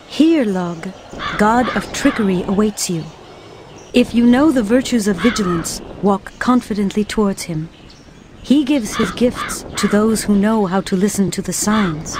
Here, Log, god of trickery awaits you. If you know the virtues of vigilance, walk confidently towards him. He gives his gifts to those who know how to listen to the signs.